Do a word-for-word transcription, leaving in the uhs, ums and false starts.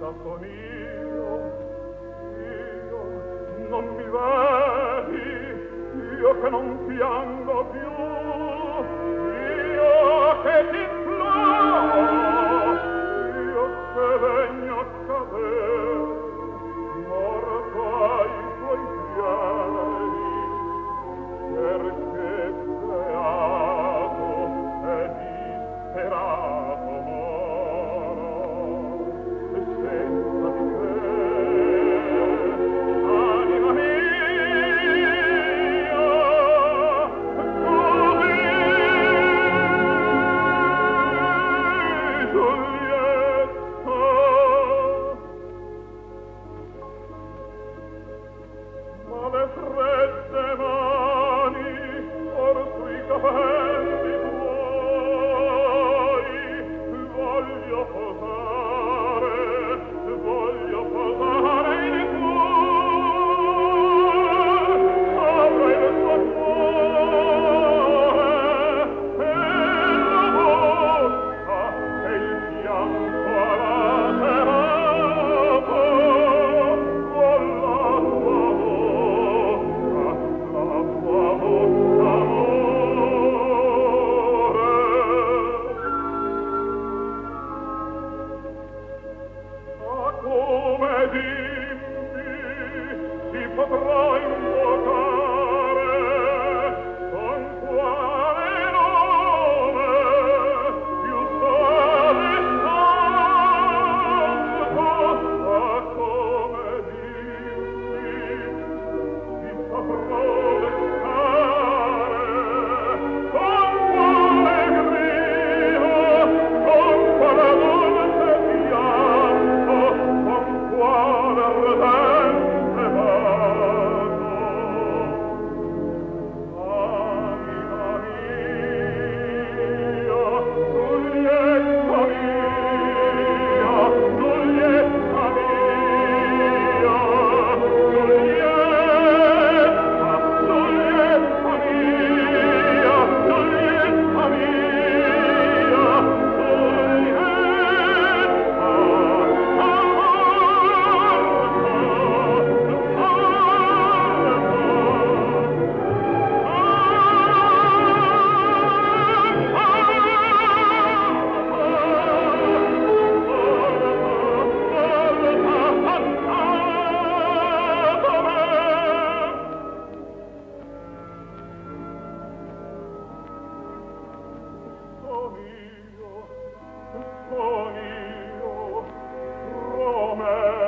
son io, io, non mi vedi, io che non piango più, io che ti imploro, io che vegno a cader, morto ai tuoi piedi, perché beato e disperato moro, e senza di te, anima mia, così, Giulietta. Ma le fredde mani or sui capelli tuoi voglio posare, voglio posare il cuore sopra il tuo cuore e la bocca e il fianco lacerato con la tua bocca, la tua bocca amore. Ma come dimmi si potrà invocare con quale nome più sole santo? Ma come dimmi si potrà leccare con quale grido, con quale dolce pianto, con quale ardente bacio. Anima mia, Giulietta mia, Giulietta mia, Giulietta, Giulietta mia, Giulietta mia, Son io, son io, Romeo.